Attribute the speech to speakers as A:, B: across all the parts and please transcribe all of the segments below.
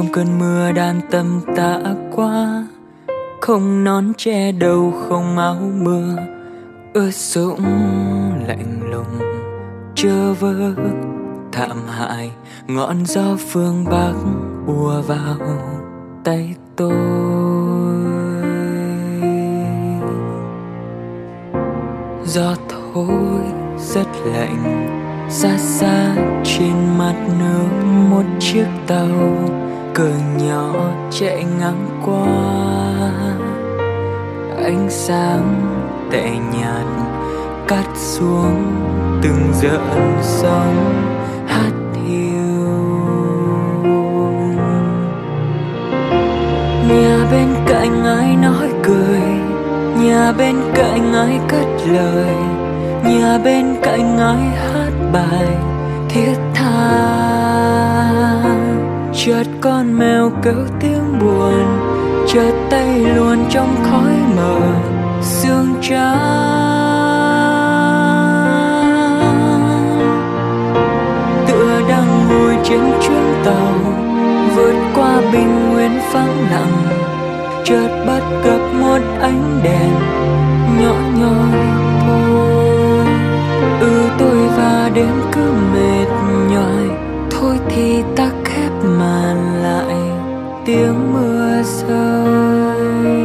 A: Trong cơn mưa đan tầm tã qua, không nón che đầu không áo mưa, ướt sũng lạnh lùng chơ vơ thảm hại. Ngọn gió phương Bắc ùa vào tay tôi, gió thổi rất lạnh. Xa xa trên mặt nước một chiếc tàu cờ nhỏ chạy ngang qua, ánh sáng tẻ nhạt cắt xuống từng giận sóng hát hiu. Nhà bên cạnh ai nói cười, nhà bên cạnh ai cất lời, nhà bên cạnh ai hát bài thiết tha. Chợt con mèo kêu tiếng buồn, chợt tay luồn trong khói mờ sương trắng. Tựa đang ngồi trên chuyến tàu vượt qua bình nguyên vắng lặng, chợt bắt gặp một ánh đèn nhỏ nhoi thôi. Tôi và đêm cứ mệt nhòi, thôi thì ta khép màn lại tiếng mưa rơi.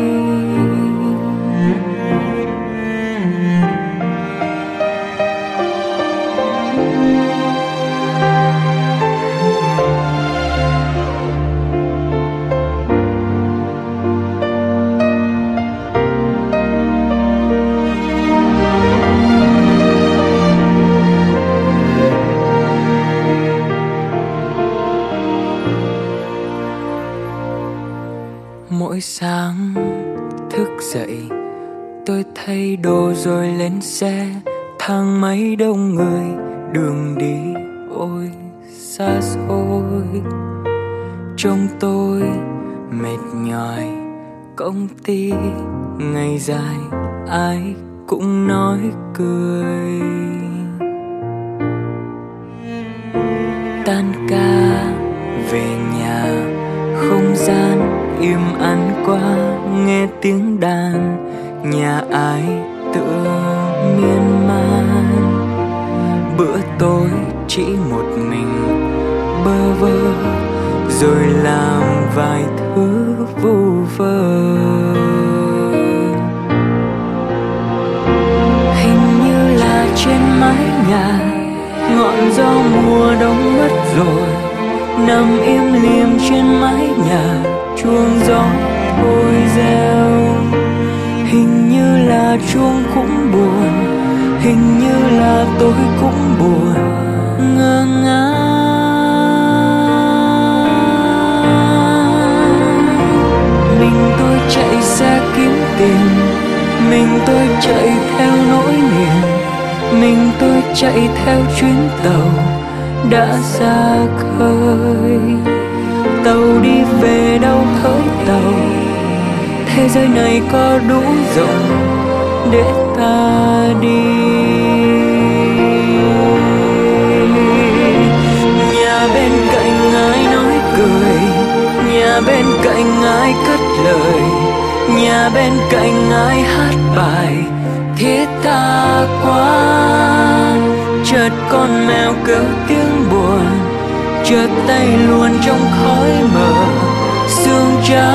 A: Mỗi sáng thức dậy tôi thay đồ rồi lên xe, thang máy đông người đường đi ôi xa xôi. Trông tôi mệt nhòi, công ty ngày dài ai cũng nói cười. Tan ca về nhà không gian im ắng quá, nghe tiếng đàn nhà ai tựa miên man. Bữa tối chỉ một mình bơ vơ, rồi làm vài thứ vu vơ. Hình như là trên mái nhà ngọn gió mùa đông mất rồi, nằm im lìm trên mái nhà chuông gió thôi reo. Hình như là chuông cũng buồn, hình như là tôi cũng buồn ngơ ngác. Mình tôi chạy xe kiếm tiền, mình tôi chạy theo nỗi niềm, mình tôi chạy theo chuyến tàu đã ra khơi. Tàu đi về đâu hỡi tàu, thế giới này có đủ rộng để ta đi. Nhà bên cạnh ai nói cười, nhà bên cạnh ai cất lời, nhà bên cạnh ai hát bài thiết tha quá. Chợt con mèo kêu tiếng buồn, chợt tay luồn trong khói mờ sương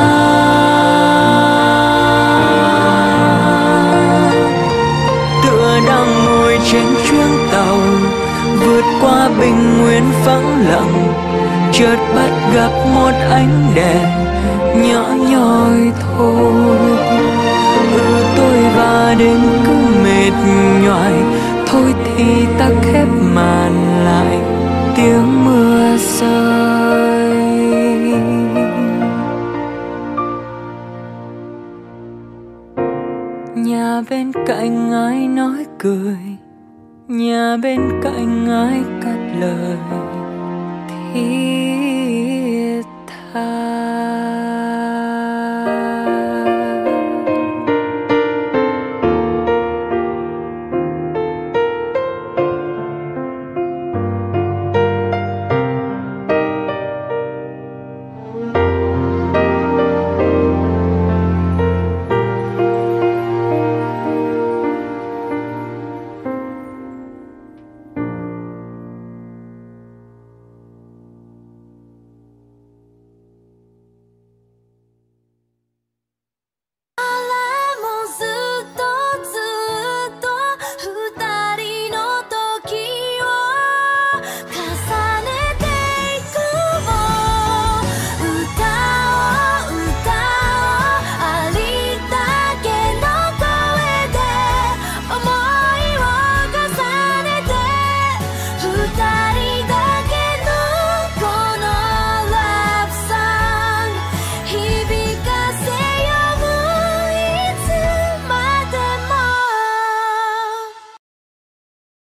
A: trắng. Tựa đang ngồi trên chuyến tàu vượt qua bình nguyên vắng lặng, chợt bắt gặp một ánh đèn nhỏ nhoi thôi. Tôi và đêm cứ mệt nhoài, thôi thì ta khép màn lại tiếng mưa rơi. Nhà bên cạnh ai nói cười, nhà bên cạnh ai cất lời thiết tha.